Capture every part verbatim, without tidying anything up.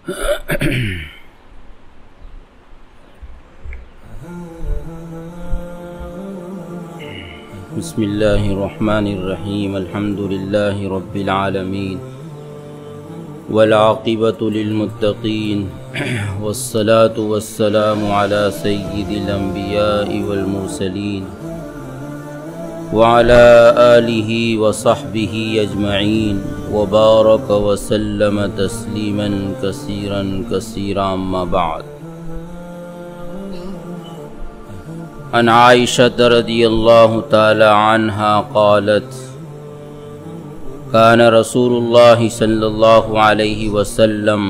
بسم اللہ الرحمن الرحیم الحمد للہ رب العالمین والعاقبۃ للمتقین والصلاة والسلام علی سید الانبیاء والمرسلین وعلى آلہ وصحبہ اجمعین وبارک وسلم تسلیما کثیرا کثیرا اما بعد۔ عن عائشة رضی اللہ تعالی عنہا قالت كان رسول اللہ صلی اللہ علیہ وسلم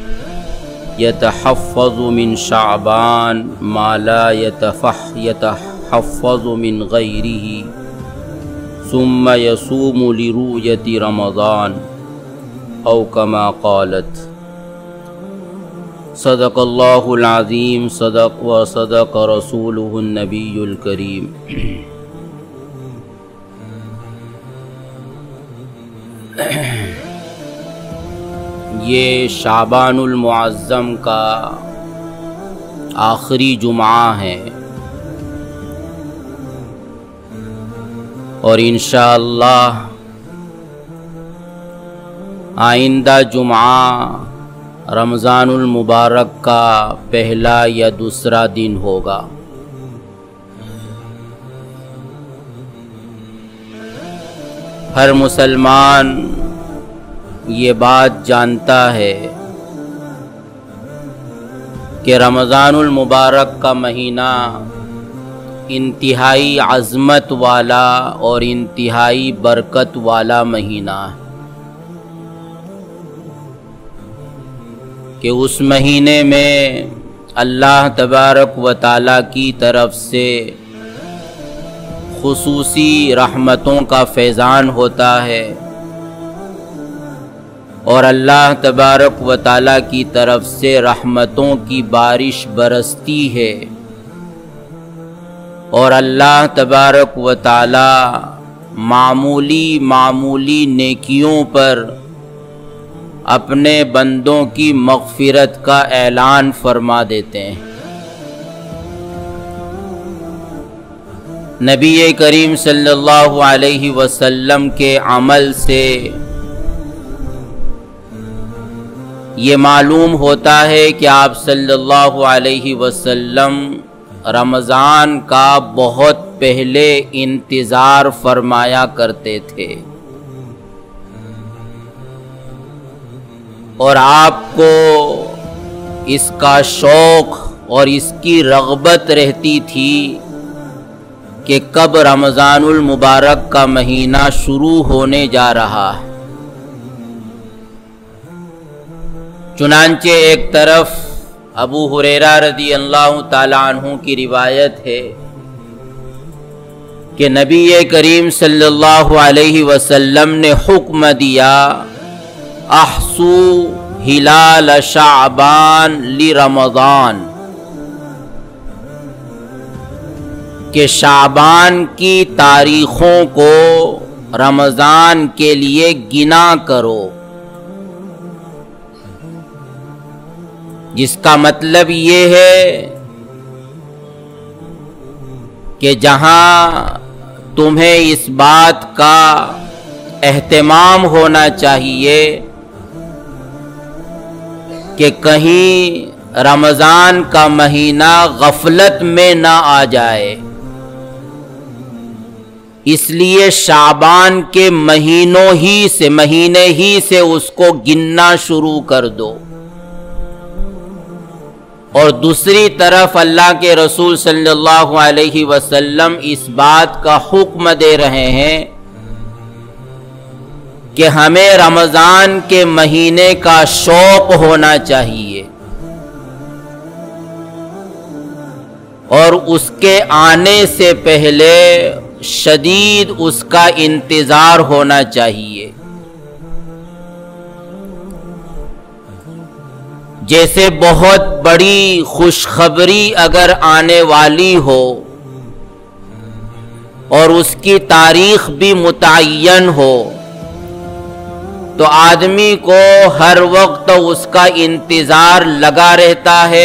يتحفظ من شعبان ما لا يتفح يتحفظ من غيره ثم يصوم لرؤية رمضان او كما قالت۔ صدق اللہ العظیم صدق و صدق رسولہ النبی الکریم۔ یہ شعبان المعظم کا آخری جمعہ ہے اور انشاءاللہ آئندہ جمعہ رمضان المبارک کا پہلا یا دوسرا دن ہوگا۔ ہر مسلمان یہ بات جانتا ہے کہ رمضان المبارک کا مہینہ انتہائی عظمت والا اور انتہائی برکت والا مہینہ ہے، کہ اس مہینے میں اللہ تبارک و تعالیٰ کی طرف سے خصوصی رحمتوں کا فیضان ہوتا ہے اور اللہ تبارک و تعالیٰ کی طرف سے رحمتوں کی بارش برستی ہے، اور اللہ تبارک و تعالیٰ معمولی معمولی نیکیوں پر اپنے بندوں کی مغفرت کا اعلان فرما دیتے ہیں۔ نبی کریم صلی اللہ علیہ وسلم کے عمل سے یہ معلوم ہوتا ہے کہ آپ صلی اللہ علیہ وسلم رمضان کا بہت پہلے انتظار فرمایا کرتے تھے، اور آپ کو اس کا شوق اور اس کی رغبت رہتی تھی کہ کب رمضان المبارک کا مہینہ شروع ہونے جا رہا ہے۔ چنانچہ ایک طرف ابو ہریرہ رضی اللہ تعالی عنہ کی روایت ہے کہ نبی کریم صلی اللہ علیہ وسلم نے حکم دیا احسو ہلال شعبان لرمضان، کہ شعبان کی تاریخوں کو رمضان کے لیے گنا کرو، جس کا مطلب یہ ہے کہ جہاں تمہیں اس بات کا اہتمام ہونا چاہیے کہ کہیں رمضان کا مہینہ غفلت میں نہ آ جائے، اس لیے شعبان کے مہینوں ہی سے مہینے ہی سے اس کو گننا شروع کر دو۔ اور دوسری طرف اللہ کے رسول صلی اللہ علیہ وسلم اس بات کا حکم دے رہے ہیں کہ ہمیں رمضان کے مہینے کا شوق ہونا چاہیے اور اس کے آنے سے پہلے شدید اس کا انتظار ہونا چاہیے۔ جیسے بہت بڑی خوشخبری اگر آنے والی ہو اور اس کی تاریخ بھی متعین ہو تو آدمی کو ہر وقت اس کا انتظار لگا رہتا ہے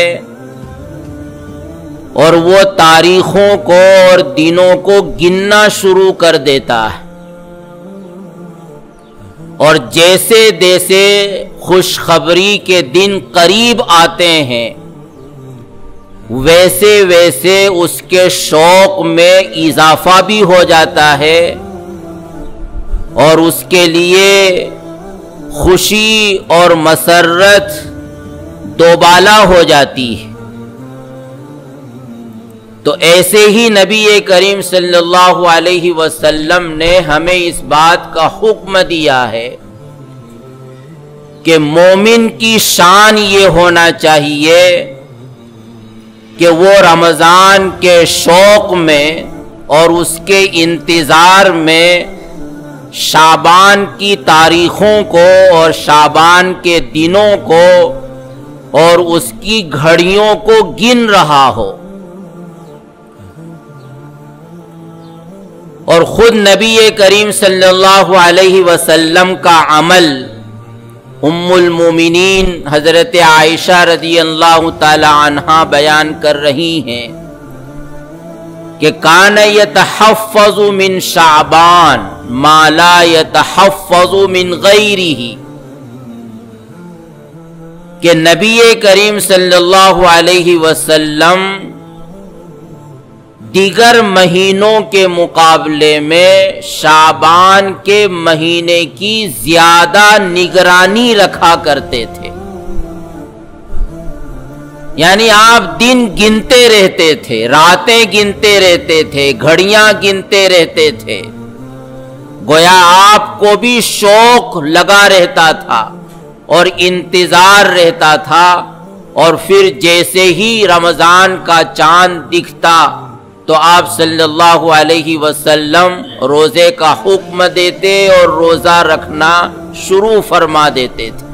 اور وہ تاریخوں کو اور دنوں کو گننا شروع کر دیتا ہے، اور جیسے جیسے خوشخبری کے دن قریب آتے ہیں ویسے ویسے اس کے شوق میں اضافہ بھی ہو جاتا ہے اور اس کے لیے خوشی اور مسرت دوبالا ہو جاتی ہے۔ تو ایسے ہی نبی کریم صلی اللہ علیہ وسلم نے ہمیں اس بات کا حکم دیا ہے کہ مومن کی شان یہ ہونا چاہیے کہ وہ رمضان کے شوق میں اور اس کے انتظار میں شعبان کی تاریخوں کو اور شعبان کے دنوں کو اور اس کی گھڑیوں کو گن رہا ہو، اور خود نبی کریم صلی اللہ علیہ وسلم کا عمل ام المومنین حضرت عائشہ رضی اللہ تعالی عنہا بیان کر رہی ہیں کہ کان یتحفظ من شعبان ما لا یتحفظ من غیرہ، کہ نبی کریم صلی اللہ علیہ وسلم دیگر مہینوں کے مقابلے میں شعبان کے مہینے کی زیادہ نگرانی رکھا کرتے تھے، یعنی آپ دن گنتے رہتے تھے، راتیں گنتے رہتے تھے، گھڑیاں گنتے رہتے تھے، گویا آپ کو بھی شوق لگا رہتا تھا اور انتظار رہتا تھا، اور پھر جیسے ہی رمضان کا چاند دکھتا تو آپ صلی اللہ علیہ وسلم روزے کا حکم دیتے اور روزہ رکھنا شروع فرما دیتے تھے۔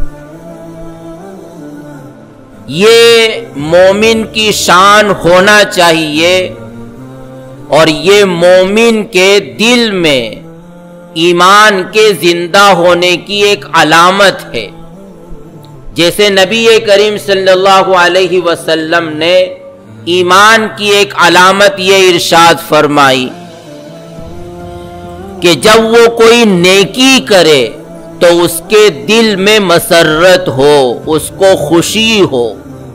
یہ مومن کی شان ہونا چاہیے، اور یہ مومن کے دل میں ایمان کے زندہ ہونے کی ایک علامت ہے۔ جیسے نبی کریم صلی اللہ علیہ وسلم نے ایمان کی ایک علامت یہ ارشاد فرمائی کہ جب وہ کوئی نیکی کرے تو اس کے دل میں مسرت ہو، اس کو خوشی ہو،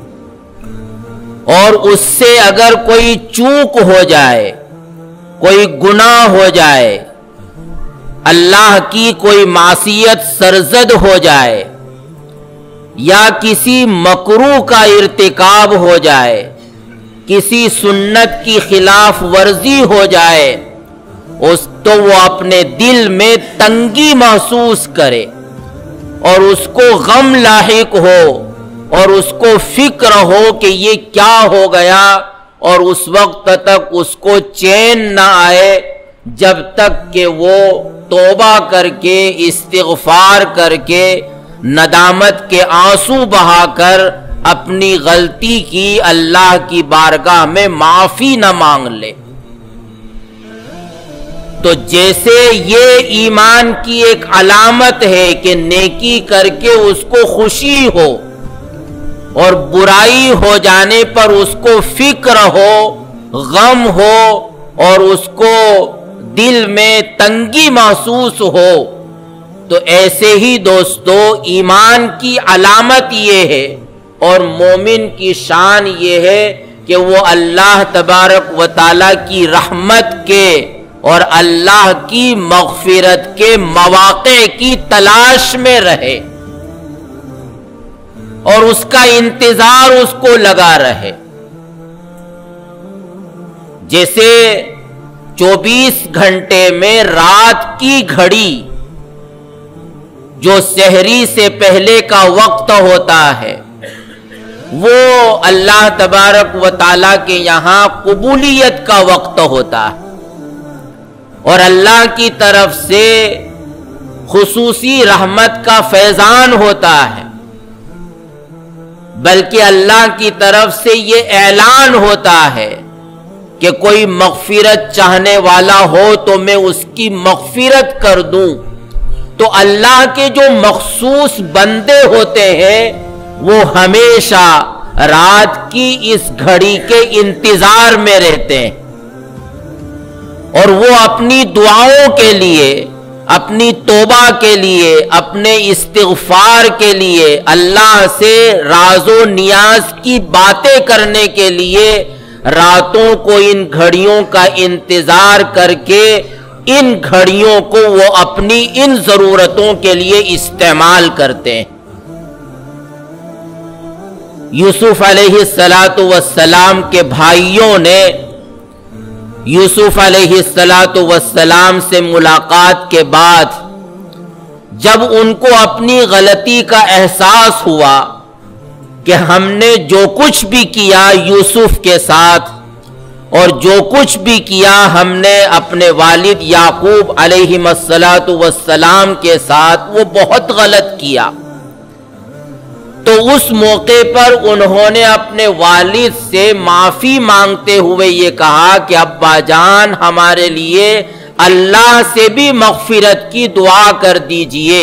اور اس سے اگر کوئی چوک ہو جائے، کوئی گناہ ہو جائے، اللہ کی کوئی معصیت سرزد ہو جائے یا کسی مکروہ کا ارتکاب ہو جائے، کسی سنت کی خلاف ورزی ہو جائے، اس تو وہ اپنے دل میں تنگی محسوس کرے اور اس کو غم لاحق ہو اور اس کو فکر ہو کہ یہ کیا ہو گیا، اور اس وقت تک اس کو چین نہ آئے جب تک کہ وہ توبہ کر کے استغفار کر کے ندامت کے آنسو بہا کر اپنی غلطی کی اللہ کی بارگاہ میں معافی نہ مانگ لے۔ تو جیسے یہ ایمان کی ایک علامت ہے کہ نیکی کر کے اس کو خوشی ہو اور برائی ہو جانے پر اس کو فکر ہو، غم ہو اور اس کو دل میں تنگی محسوس ہو، تو ایسے ہی دوستو ایمان کی علامت یہ ہے اور مومن کی شان یہ ہے کہ وہ اللہ تبارک و تعالی کی رحمت کے اور اللہ کی مغفرت کے مواقع کی تلاش میں رہے اور اس کا انتظار اس کو لگا رہے۔ جیسے چوبیس گھنٹے میں رات کی گھڑی جو سحری سے پہلے کا وقت ہوتا ہے وہ اللہ تبارک و تعالیٰ کے یہاں قبولیت کا وقت ہوتا ہے اور اللہ کی طرف سے خصوصی رحمت کا فیضان ہوتا ہے، بلکہ اللہ کی طرف سے یہ اعلان ہوتا ہے کہ کوئی مغفرت چاہنے والا ہو تو میں اس کی مغفرت کر دوں، تو اللہ کے جو مخصوص بندے ہوتے ہیں وہ ہمیشہ رات کی اس گھڑی کے انتظار میں رہتے ہیں، اور وہ اپنی دعاؤں کے لیے، اپنی توبہ کے لیے، اپنے استغفار کے لیے، اللہ سے راز و نیاز کی باتیں کرنے کے لیے راتوں کو ان گھڑیوں کا انتظار کر کے ان گھڑیوں کو وہ اپنی ان ضرورتوں کے لیے استعمال کرتے ہیں۔ یوسف علیہ الصلاۃ والسلام کے بھائیوں نے یوسف علیہ الصلاۃ والسلام سے ملاقات کے بعد جب ان کو اپنی غلطی کا احساس ہوا کہ ہم نے جو کچھ بھی کیا یوسف کے ساتھ اور جو کچھ بھی کیا ہم نے اپنے والد یعقوب علیہ الصلاۃ والسلام کے ساتھ، وہ بہت غلط کیا، تو اس موقع پر انہوں نے اپنے والد سے معافی مانگتے ہوئے یہ کہا کہ ابا جان ہمارے لیے اللہ سے بھی مغفرت کی دعا کر دیجئے۔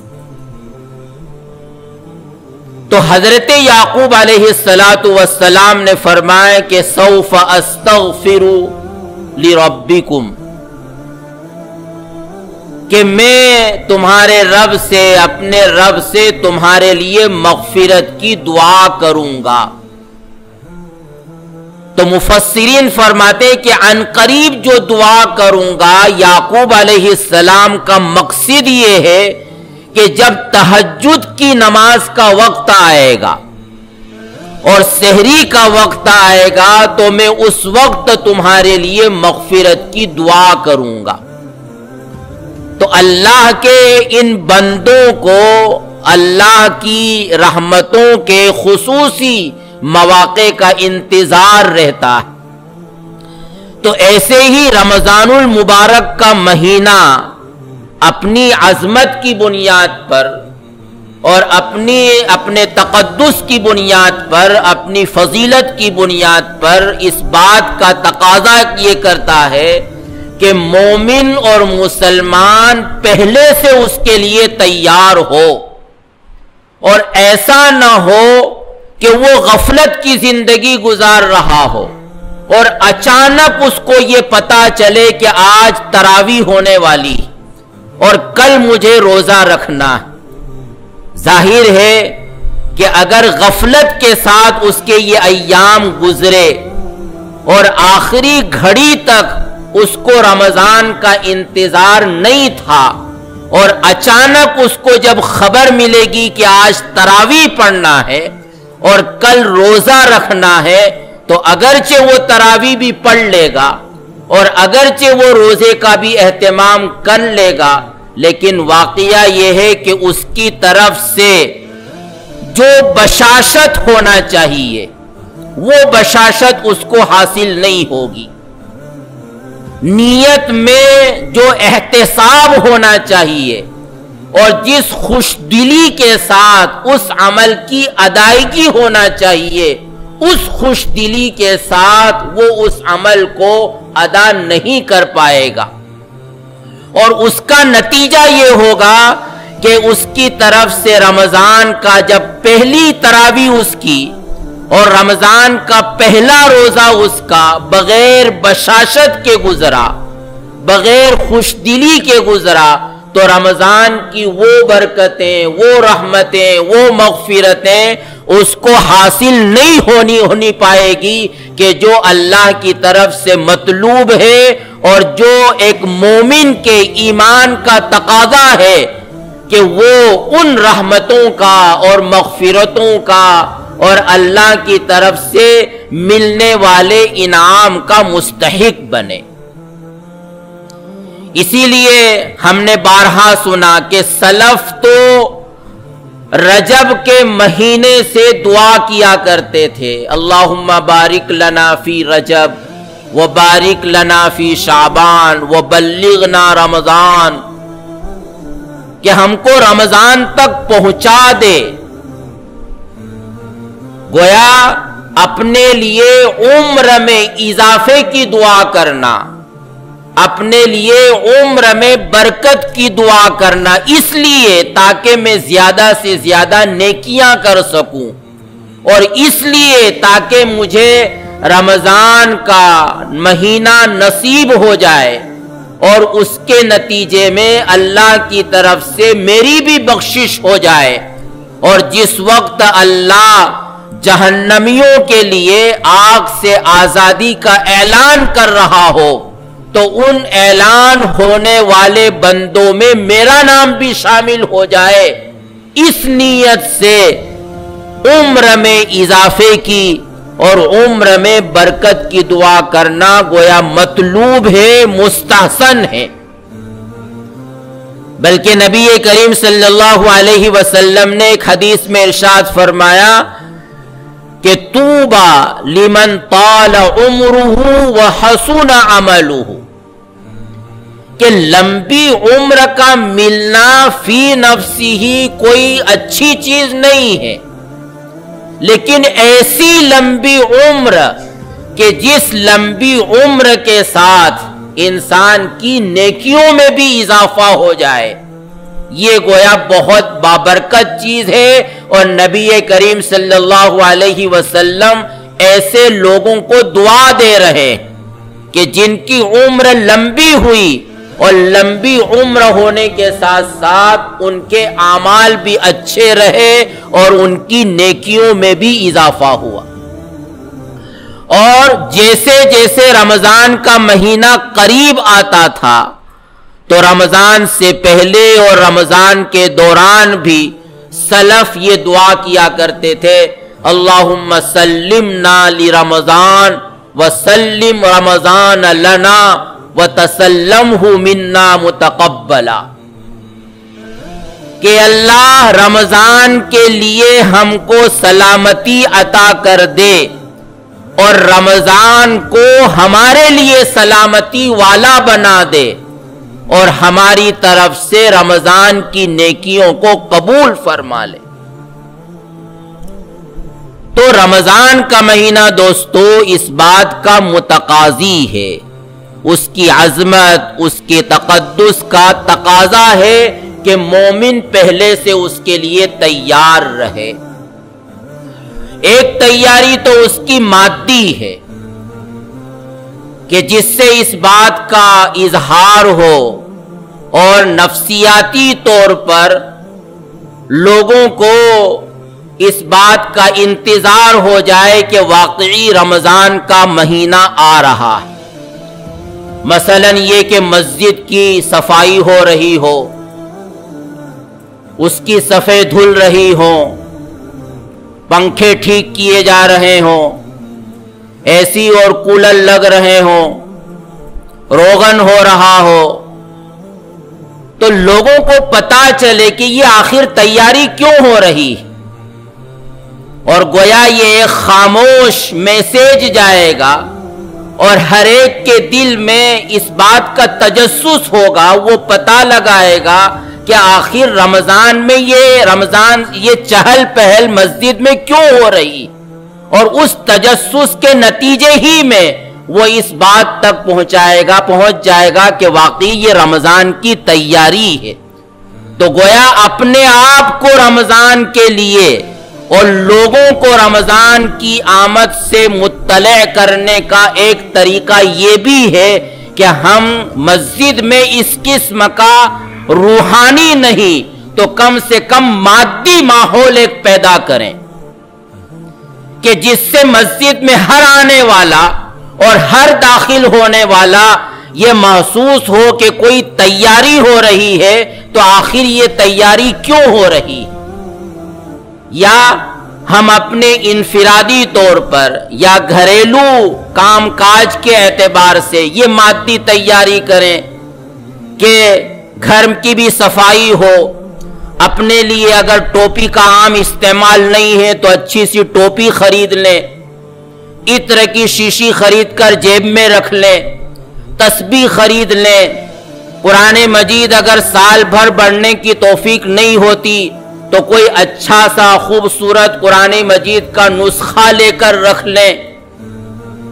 تو حضرت یعقوب علیہ الصلاۃ والسلام نے فرمایا کہ سوف استغفر لربکم، کہ میں تمہارے رب سے، اپنے رب سے تمہارے لیے مغفرت کی دعا کروں گا۔ تو مفسرین فرماتے کہ عن قریب جو دعا کروں گا، یعقوب علیہ السلام کا مقصد یہ ہے کہ جب تہجد کی نماز کا وقت آئے گا اور سحری کا وقت آئے گا تو میں اس وقت تمہارے لیے مغفرت کی دعا کروں گا۔ تو اللہ کے ان بندوں کو اللہ کی رحمتوں کے خصوصی مواقع کا انتظار رہتا ہے۔ تو ایسے ہی رمضان المبارک کا مہینہ اپنی عظمت کی بنیاد پر اور اپنی اپنے تقدس کی بنیاد پر، اپنی فضیلت کی بنیاد پر اس بات کا تقاضا یہ کرتا ہے کہ مومن اور مسلمان پہلے سے اس کے لیے تیار ہو، اور ایسا نہ ہو کہ وہ غفلت کی زندگی گزار رہا ہو اور اچانک اس کو یہ پتا چلے کہ آج تراویح ہونے والی اور کل مجھے روزہ رکھنا۔ ظاہر ہے کہ اگر غفلت کے ساتھ اس کے یہ ایام گزرے اور آخری گھڑی تک اس کو رمضان کا انتظار نہیں تھا اور اچانک اس کو جب خبر ملے گی کہ آج تراویح پڑھنا ہے اور کل روزہ رکھنا ہے، تو اگرچہ وہ تراویح بھی پڑھ لے گا اور اگرچہ وہ روزے کا بھی اہتمام کر لے گا، لیکن واقعہ یہ ہے کہ اس کی طرف سے جو بشاشت ہونا چاہیے وہ بشاشت اس کو حاصل نہیں ہوگی۔ نیت میں جو احتساب ہونا چاہیے اور جس خوش دلی کے ساتھ اس عمل کی ادائیگی ہونا چاہیے، اس خوش دلی کے ساتھ وہ اس عمل کو ادا نہیں کر پائے گا، اور اس کا نتیجہ یہ ہوگا کہ اس کی طرف سے رمضان کا جب پہلی تراویح اس کی اور رمضان کا پہلا روزہ اس کا بغیر بشاشت کے گزرا، بغیر خوش دلی کے گزرا، تو رمضان کی وہ برکتیں، وہ رحمتیں، وہ مغفرتیں اس کو حاصل نہیں ہونی ہونی پائے گی کہ جو اللہ کی طرف سے مطلوب ہے اور جو ایک مومن کے ایمان کا تقاضا ہے کہ وہ ان رحمتوں کا اور مغفرتوں کا اور اللہ کی طرف سے ملنے والے انعام کا مستحق بنے۔ اسی لیے ہم نے بارہا سنا کہ سلف تو رجب کے مہینے سے دعا کیا کرتے تھے، اللہم بارک لنا فی رجب و بارک لنا فی شعبان و بلغنا رمضان، کہ ہم کو رمضان تک پہنچا دے۔ گویا اپنے لیے عمر میں اضافے کی دعا کرنا، اپنے لیے عمر میں برکت کی دعا کرنا، اس لیے تاکہ میں زیادہ سے زیادہ نیکیاں کر سکوں، اور اس لیے تاکہ مجھے رمضان کا مہینہ نصیب ہو جائے اور اس کے نتیجے میں اللہ کی طرف سے میری بھی بخشش ہو جائے۔ اور جس وقت اللہ جہنمیوں کے لیے آگ سے آزادی کا اعلان کر رہا ہو تو ان اعلان ہونے والے بندوں میں میرا نام بھی شامل ہو جائے، اس نیت سے عمر میں اضافے کی اور عمر میں برکت کی دعا کرنا گویا مطلوب ہے، مستحسن ہے۔ بلکہ نبی کریم صلی اللہ علیہ وسلم نے ایک حدیث میں ارشاد فرمایا کہ طوبى لمن طال عمره وحسن عمله، کہ لمبی عمر کا ملنا فی نفسی ہی کوئی اچھی چیز نہیں ہے، لیکن ایسی لمبی عمر کہ جس لمبی عمر کے ساتھ انسان کی نیکیوں میں بھی اضافہ ہو جائے، یہ گویا بہت بابرکت چیز ہے۔ اور نبی کریم صلی اللہ علیہ وسلم ایسے لوگوں کو دعا دے رہے کہ جن کی عمر لمبی ہوئی اور لمبی عمر ہونے کے ساتھ ساتھ ان کے اعمال بھی اچھے رہے اور ان کی نیکیوں میں بھی اضافہ ہوا۔ اور جیسے جیسے رمضان کا مہینہ قریب آتا تھا تو رمضان سے پہلے اور رمضان کے دوران بھی سلف یہ دعا کیا کرتے تھے، اللہم سلمنا لرمضان وسلم رمضان لنا وتسلمہ منا متقبلا، کہ اللہ رمضان کے لیے ہم کو سلامتی عطا کر دے اور رمضان کو ہمارے لیے سلامتی والا بنا دے اور ہماری طرف سے رمضان کی نیکیوں کو قبول فرما لے۔ تو رمضان کا مہینہ دوستو اس بات کا متقاضی ہے، اس کی عظمت، اس کے تقدس کا تقاضا ہے کہ مومن پہلے سے اس کے لیے تیار رہے۔ ایک تیاری تو اس کی مادی ہے کہ جس سے اس بات کا اظہار ہو اور نفسیاتی طور پر لوگوں کو اس بات کا انتظار ہو جائے کہ واقعی رمضان کا مہینہ آ رہا ہے۔ مثلا یہ کہ مسجد کی صفائی ہو رہی ہو، اس کی صفیں دھل رہی ہوں، پنکھے ٹھیک کیے جا رہے ہوں، اے سی اور کولر لگ رہے ہوں، روغن ہو رہا ہو، تو لوگوں کو پتا چلے کہ یہ آخر تیاری کیوں ہو رہی ہے، اور گویا یہ ایک خاموش میسیج جائے گا اور ہر ایک کے دل میں اس بات کا تجسس ہوگا، وہ پتا لگائے گا کہ آخر رمضان میں یہ رمضان یہ چہل پہل مسجد میں کیوں ہو رہی، اور اس تجسس کے نتیجے ہی میں وہ اس بات تک پہنچائے گا پہنچ جائے گا کہ واقعی یہ رمضان کی تیاری ہے۔ تو گویا اپنے آپ کو رمضان کے لیے اور لوگوں کو رمضان کی آمد سے مطلع کرنے کا ایک طریقہ یہ بھی ہے کہ ہم مسجد میں اس قسم کا روحانی نہیں تو کم سے کم مادی ماحول ایک پیدا کریں کہ جس سے مسجد میں ہر آنے والا اور ہر داخل ہونے والا یہ محسوس ہو کہ کوئی تیاری ہو رہی ہے، تو آخر یہ تیاری کیوں ہو رہی ہے؟ یا ہم اپنے انفرادی طور پر یا گھریلو کام کاج کے اعتبار سے یہ مادی تیاری کریں کہ گھر کی بھی صفائی ہو، اپنے لیے اگر ٹوپی کا عام استعمال نہیں ہے تو اچھی سی ٹوپی خرید لیں، عطر کی شیشی خرید کر جیب میں رکھ لیں، تسبیح خرید لیں، قرآن مجید اگر سال بھر پڑھنے کی توفیق نہیں ہوتی تو کوئی اچھا سا خوبصورت قرآن مجید کا نسخہ لے کر رکھ لیں۔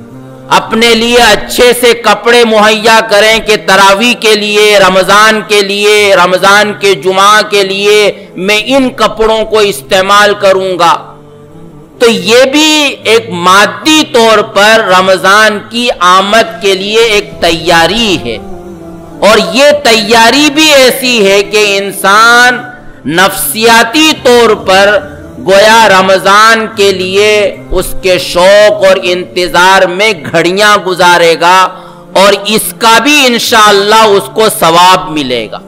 اپنے لیے اچھے سے کپڑے مہیا کریں کہ تراویح کے لیے، رمضان کے لیے، رمضان کے جمعہ کے لیے میں ان کپڑوں کو استعمال کروں گا، تو یہ بھی ایک مادی طور پر رمضان کی آمد کے لیے ایک تیاری ہے۔ اور یہ تیاری بھی ایسی ہے کہ انسان نفسیاتی طور پر گویا رمضان کے لیے اس کے شوق اور انتظار میں گھڑیاں گزارے گا، اور اس کا بھی انشاءاللہ اس کو ثواب ملے گا۔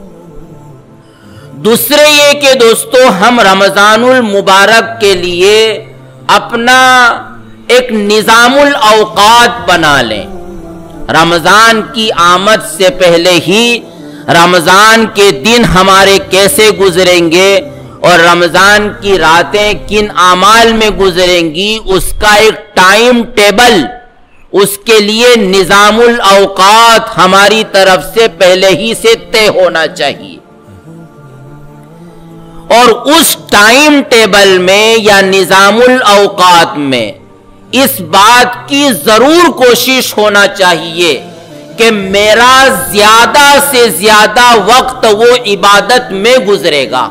دوسرے یہ کہ دوستو، ہم رمضان المبارک کے لیے اپنا ایک نظام الاوقات بنا لیں۔ رمضان کی آمد سے پہلے ہی رمضان کے دن ہمارے کیسے گزریں گے اور رمضان کی راتیں کن اعمال میں گزریں گی، اس کا ایک ٹائم ٹیبل، اس کے لیے نظام الاوقات ہماری طرف سے پہلے ہی سے طے ہونا چاہیے۔ اور اس ٹائم ٹیبل میں یا نظام الاوقات میں اس بات کی ضرور کوشش ہونا چاہیے کہ میرا زیادہ سے زیادہ وقت وہ عبادت میں گزرے گا،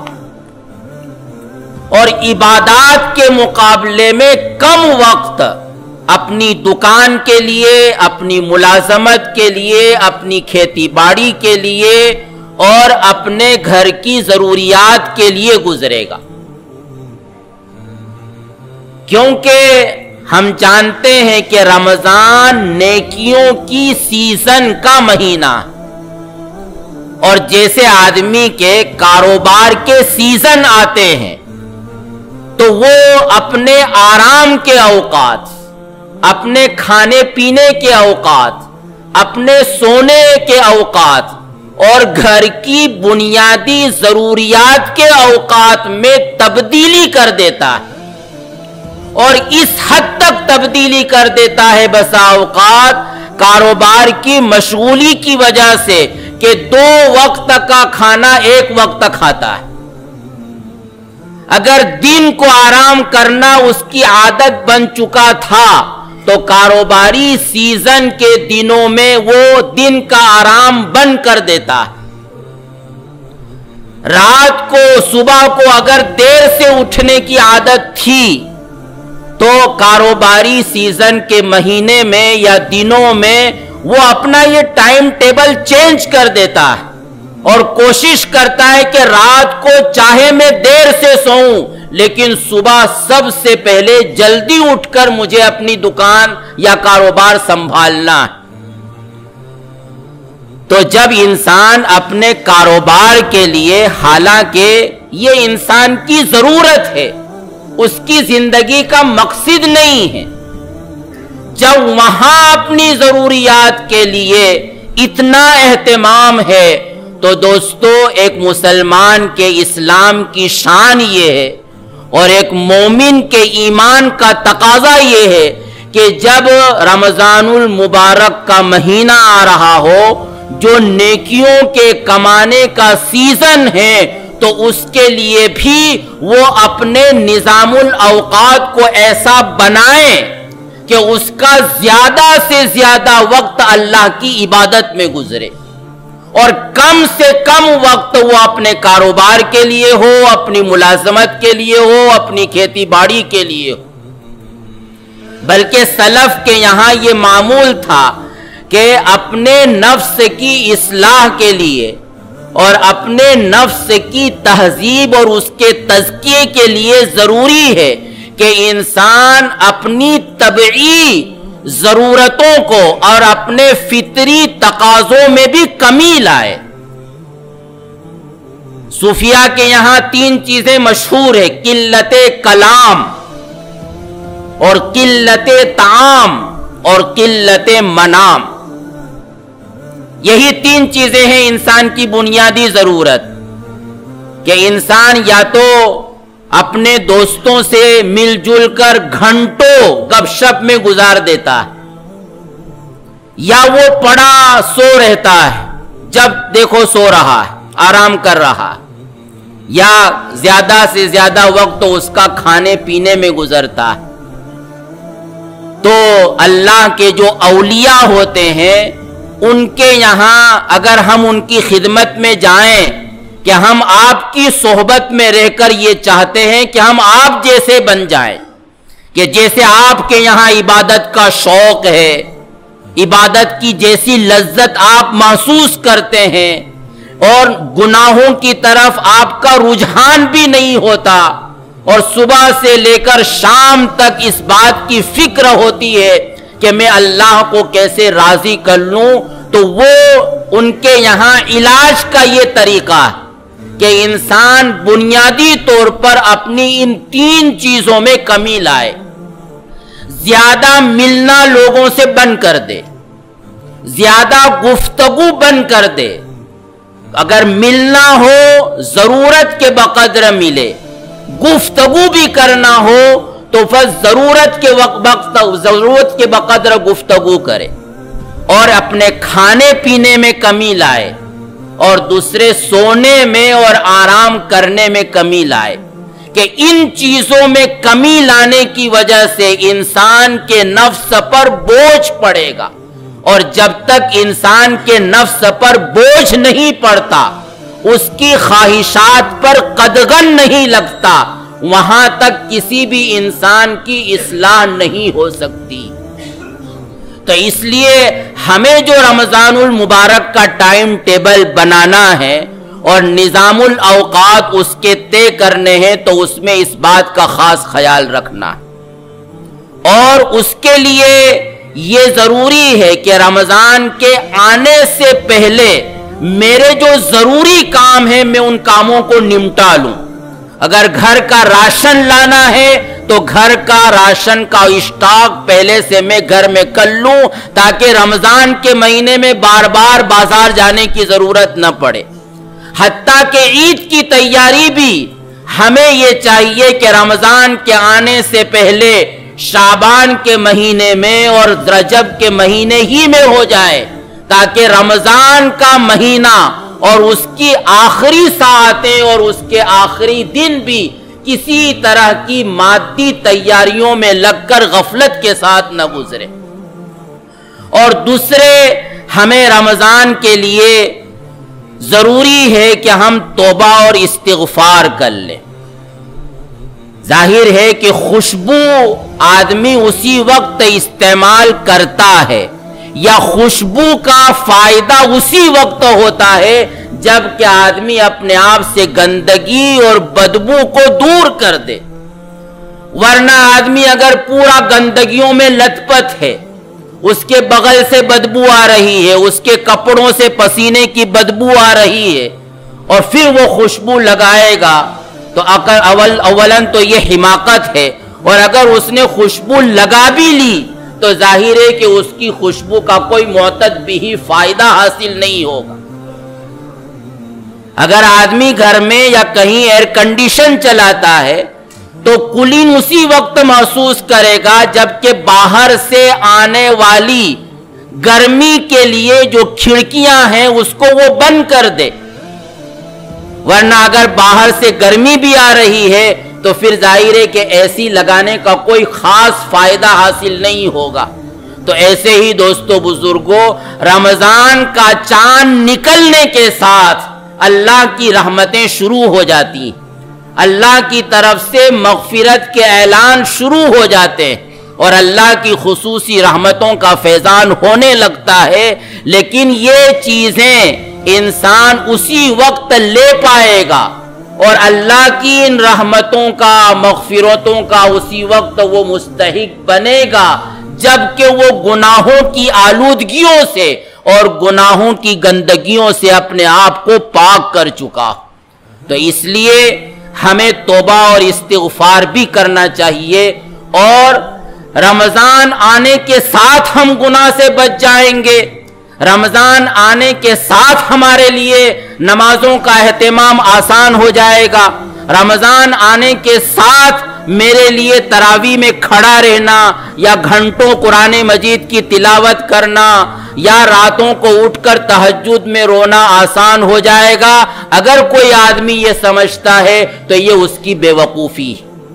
اور عبادات کے مقابلے میں کم وقت اپنی دکان کے لیے، اپنی ملازمت کے لیے، اپنی کھیتی باڑی کے لیے اور اپنے گھر کی ضروریات کے لیے گزرے گا۔ کیونکہ ہم جانتے ہیں کہ رمضان نیکیوں کی سیزن کا مہینہ، اور جیسے آدمی کے کاروبار کے سیزن آتے ہیں تو وہ اپنے آرام کے اوقات، اپنے کھانے پینے کے اوقات، اپنے سونے کے اوقات اور گھر کی بنیادی ضروریات کے اوقات میں تبدیلی کر دیتا ہے، اور اس حد تک تبدیلی کر دیتا ہے بسا اوقات کاروبار کی مشغولی کی وجہ سے کہ دو وقت کا کھانا ایک وقت کھاتا ہے۔ اگر دن کو آرام کرنا اس کی عادت بن چکا تھا تو کاروباری سیزن کے دنوں میں وہ دن کا آرام بند کر دیتا ہے۔ رات کو، صبح کو اگر دیر سے اٹھنے کی عادت تھی تو کاروباری سیزن کے مہینے میں یا دنوں میں وہ اپنا یہ ٹائم ٹیبل چینج کر دیتا ہے اور کوشش کرتا ہے کہ رات کو چاہے میں دیر سے سوؤں لیکن صبح سب سے پہلے جلدی اٹھ کر مجھے اپنی دکان یا کاروبار سنبھالنا ہے۔ تو جب انسان اپنے کاروبار کے لیے، حالانکہ یہ انسان کی ضرورت ہے، اس کی زندگی کا مقصد نہیں ہے، جب وہاں اپنی ضروریات کے لیے اتنا اہتمام ہے تو دوستو ایک مسلمان کے اسلام کی شان یہ ہے اور ایک مومن کے ایمان کا تقاضا یہ ہے کہ جب رمضان المبارک کا مہینہ آ رہا ہو جو نیکیوں کے کمانے کا سیزن ہے تو اس کے لیے بھی وہ اپنے نظام الاوقات کو ایسا بنائیں کہ اس کا زیادہ سے زیادہ وقت اللہ کی عبادت میں گزرے اور کم سے کم وقت وہ اپنے کاروبار کے لیے ہو، اپنی ملازمت کے لیے ہو، اپنی کھیتی باڑی کے لیے ہو۔ بلکہ سلف کے یہاں یہ معمول تھا کہ اپنے نفس کی اصلاح کے لیے اور اپنے نفس کی تہذیب اور اس کے تزکیے کے لیے ضروری ہے کہ انسان اپنی طبعی ضرورتوں کو اور اپنے فطری تقاضوں میں بھی کمی لائے۔ صوفیاء کے یہاں تین چیزیں مشہور ہیں: قلت کلام اور قلت طعام اور قلت منام۔ یہی تین چیزیں ہیں انسان کی بنیادی ضرورت، کہ انسان یا تو اپنے دوستوں سے مل جل کر گھنٹوں گپ شپ میں گزار دیتا ہے، یا وہ پڑا سو رہتا ہے، جب دیکھو سو رہا ہے، آرام کر رہا ہے، یا زیادہ سے زیادہ وقت اس کا کھانے پینے میں گزرتا ہے۔ تو اللہ کے جو اولیاء ہوتے ہیں ان کے یہاں اگر ہم ان کی خدمت میں جائیں کہ ہم آپ کی صحبت میں رہ کر یہ چاہتے ہیں کہ ہم آپ جیسے بن جائیں، کہ جیسے آپ کے یہاں عبادت کا شوق ہے، عبادت کی جیسی لذت آپ محسوس کرتے ہیں اور گناہوں کی طرف آپ کا رجحان بھی نہیں ہوتا، اور صبح سے لے کر شام تک اس بات کی فکر ہوتی ہے کہ میں اللہ کو کیسے راضی کر لوں، تو وہ ان کے یہاں علاج کا یہ طریقہ ہے کہ انسان بنیادی طور پر اپنی ان تین چیزوں میں کمی لائے۔ زیادہ ملنا لوگوں سے بند کر دے، زیادہ گفتگو بند کر دے، اگر ملنا ہو ضرورت کے بقدر ملے، گفتگو بھی کرنا ہو تو بس ضرورت کے وقت ضرورت کے بقدر گفتگو کرے، اور اپنے کھانے پینے میں کمی لائے، اور دوسرے سونے میں اور آرام کرنے میں کمی لائے، کہ ان چیزوں میں کمی لانے کی وجہ سے انسان کے نفس پر بوجھ پڑے گا، اور جب تک انسان کے نفس پر بوجھ نہیں پڑتا، اس کی خواہشات پر قدغن نہیں لگتا، وہاں تک کسی بھی انسان کی اصلاح نہیں ہو سکتی۔ تو اس لیے ہمیں جو رمضان المبارک کا ٹائم ٹیبل بنانا ہے اور نظام الاوقات اس کے طے کرنے ہیں، تو اس میں اس بات کا خاص خیال رکھنا ہے، اور اس کے لیے یہ ضروری ہے کہ رمضان کے آنے سے پہلے میرے جو ضروری کام ہیں میں ان کاموں کو نمٹا لوں۔ اگر گھر کا راشن لانا ہے تو گھر کا راشن کا اسٹاک پہلے سے میں گھر میں کر لوں، تاکہ رمضان کے مہینے میں بار بار بازار جانے کی ضرورت نہ پڑے۔ حتیٰ کہ عید کی تیاری بھی ہمیں یہ چاہیے کہ رمضان کے آنے سے پہلے شعبان کے مہینے میں اور رجب کے مہینے ہی میں ہو جائے، تاکہ رمضان کا مہینہ اور اس کی آخری ساعتیں اور اس کے آخری دن بھی کسی طرح کی مادی تیاریوں میں لگ کر غفلت کے ساتھ نہ گزرے۔ اور دوسرے، ہمیں رمضان کے لیے ضروری ہے کہ ہم توبہ اور استغفار کر لیں۔ ظاہر ہے کہ خوشبو آدمی اسی وقت استعمال کرتا ہے، یا خوشبو کا فائدہ اسی وقت ہوتا ہے جب کہ آدمی اپنے آپ سے گندگی اور بدبو کو دور کر دے، ورنہ آدمی اگر پورا گندگیوں میں لت پت ہے، اس کے بغل سے بدبو آ رہی ہے، اس کے کپڑوں سے پسینے کی بدبو آ رہی ہے، اور پھر وہ خوشبو لگائے گا، تو اول اولن تو یہ حماقت ہے، اور اگر اس نے خوشبو لگا بھی لی تو ظاہر ہے کہ اس کی خوشبو کا کوئی معتد بھی فائدہ حاصل نہیں ہوگا۔ اگر آدمی گھر میں یا کہیں ایئر کنڈیشن چلاتا ہے تو کولنگ اسی وقت محسوس کرے گا جبکہ باہر سے آنے والی گرمی کے لیے جو کھڑکیاں ہیں اس کو وہ بند کر دے، ورنہ اگر باہر سے گرمی بھی آ رہی ہے تو پھر ظاہر ہے کہ ایسی لگانے کا کوئی خاص فائدہ حاصل نہیں ہوگا۔ تو ایسے ہی دوستو بزرگوں، رمضان کا چاند نکلنے کے ساتھ اللہ کی رحمتیں شروع ہو جاتی، اللہ کی طرف سے مغفرت کے اعلان شروع ہو جاتے ہیں، اور اللہ کی خصوصی رحمتوں کا فیضان ہونے لگتا ہے۔ لیکن یہ چیزیں انسان اسی وقت لے پائے گا، اور اللہ کی ان رحمتوں کا، مغفرتوں کا اسی وقت وہ مستحق بنے گا جبکہ وہ گناہوں کی آلودگیوں سے اور گناہوں کی گندگیوں سے اپنے آپ کو پاک کر چکا۔ تو اس لیے ہمیں توبہ اور استغفار بھی کرنا چاہیے، اور رمضان آنے کے ساتھ ہم گناہ سے بچ جائیں گے۔ رمضان آنے کے ساتھ ہمارے لیے نمازوں کا اہتمام آسان ہو جائے گا۔ رمضان آنے کے ساتھ میرے لیے تراویح میں کھڑا رہنا، یا گھنٹوں قرآن مجید کی تلاوت کرنا، یا راتوں کو اٹھ کر تہجد میں رونا آسان ہو جائے گا۔ اگر کوئی آدمی یہ سمجھتا ہے تو یہ اس کی بے وقوفی ہے۔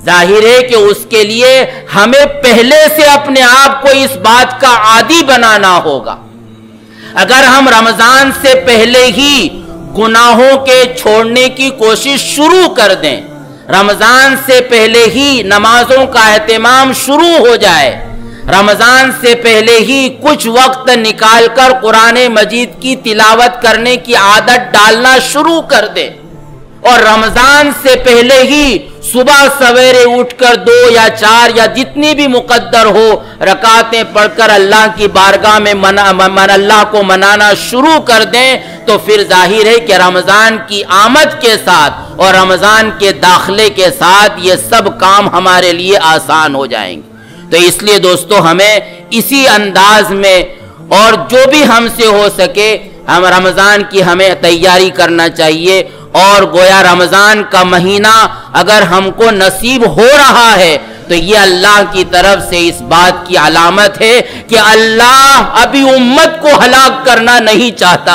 ظاہر ہے کہ اس کے لیے ہمیں پہلے سے اپنے آپ کو اس بات کا عادی بنانا ہوگا۔ اگر ہم رمضان سے پہلے ہی گناہوں کے چھوڑنے کی کوشش شروع کر دیں، رمضان سے پہلے ہی نمازوں کا اہتمام شروع ہو جائے، رمضان سے پہلے ہی کچھ وقت نکال کر قرآن مجید کی تلاوت کرنے کی عادت ڈالنا شروع کر دیں، اور رمضان سے پہلے ہی صبح سویرے اٹھ کر دو یا چار یا جتنی بھی مقدر ہو رکعتیں پڑھ کر اللہ کی بارگاہ میں منا من اللہ کو منانا شروع کر دیں، تو پھر ظاہر ہے کہ رمضان کی آمد کے ساتھ اور رمضان کے داخلے کے ساتھ یہ سب کام ہمارے لیے آسان ہو جائیں گے۔ تو اس لیے دوستو ہمیں اسی انداز میں اور جو بھی ہم سے ہو سکے ہم رمضان کی ہمیں تیاری کرنا چاہیے، اور گویا رمضان کا مہینہ اگر ہم کو نصیب ہو رہا ہے تو یہ اللہ کی طرف سے اس بات کی علامت ہے کہ اللہ ابھی امت کو ہلاک کرنا نہیں چاہتا۔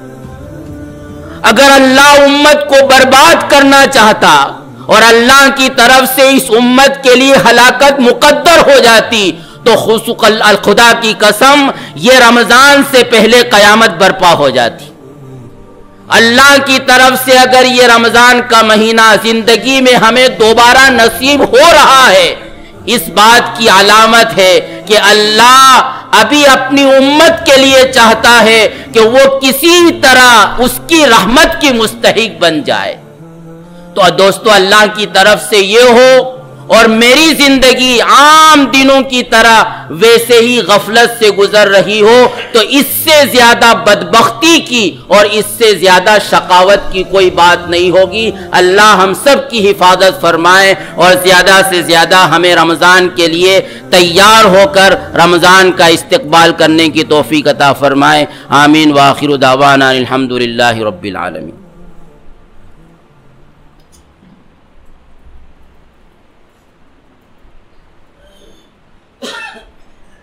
اگر اللہ امت کو برباد کرنا چاہتا اور اللہ کی طرف سے اس امت کے لیے ہلاکت مقدر ہو جاتی تو خدا کی قسم یہ رمضان سے پہلے قیامت برپا ہو جاتی۔ اللہ کی طرف سے اگر یہ رمضان کا مہینہ زندگی میں ہمیں دوبارہ نصیب ہو رہا ہے، اس بات کی علامت ہے کہ اللہ ابھی اپنی امت کے لیے چاہتا ہے کہ وہ کسی طرح اس کی رحمت کی مستحق بن جائے۔ تو دوستو اللہ کی طرف سے یہ ہو اور میری زندگی عام دنوں کی طرح ویسے ہی غفلت سے گزر رہی ہو تو اس سے زیادہ بدبختی کی اور اس سے زیادہ شقاوت کی کوئی بات نہیں ہوگی۔ اللہ ہم سب کی حفاظت فرمائے اور زیادہ سے زیادہ ہمیں رمضان کے لیے تیار ہو کر رمضان کا استقبال کرنے کی توفیق عطا فرمائے۔ آمین۔ وآخر دعوانا الحمدللہ رب العالمین۔